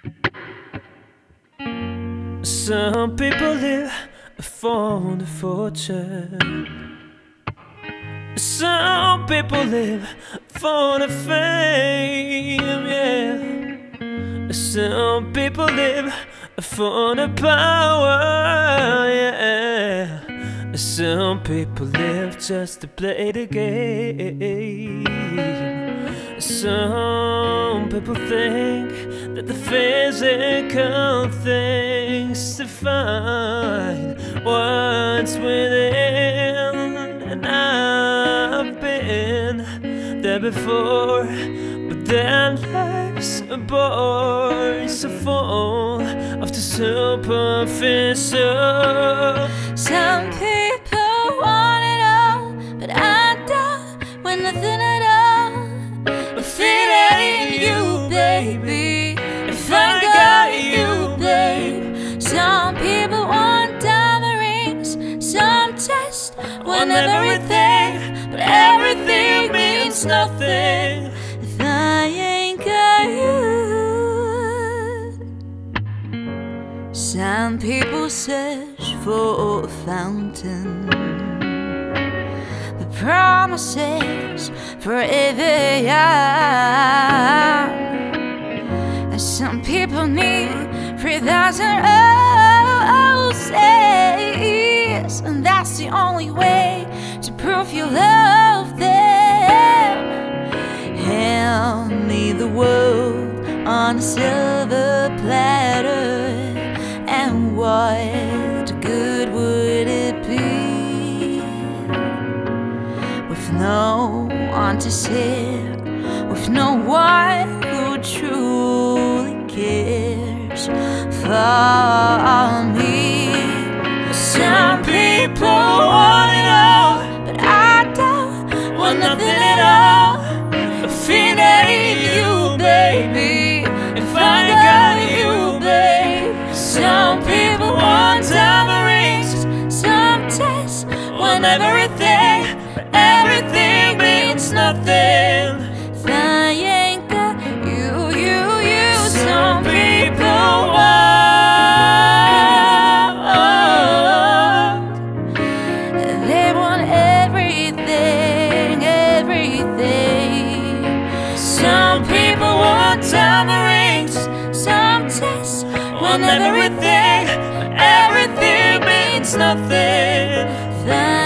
Some people live for the fortune. Some people live for the fame, yeah. Some people live for the power, yeah. Some people live just to play the game. Some people think that the physical things define what's within. And I've been there before, but then life's a bore so full of the superficial. Some people want it all, but I don't want nothing at all. If it ain't you, baby, if I got you, babe. Some people want diamond rings, some just want everything, but everything means nothing if I ain't got you. Some people search for a fountain, the promises forever young. And some people need 3,000 roses, and that's the only way to prove you love them. Hand me the world on a silver platter, and what good would it be with no one to sit, with no one who truly cares for me? Some people want it all, but I don't want nothing at all. If it ain't you, baby, if I got you, babe. Some people want diamond rings, some just want everything, but everything means nothing if I ain't got you, you, you. Some people want, they want everything, everything. Some people want diamond rings, some just want everything, but everything means nothing.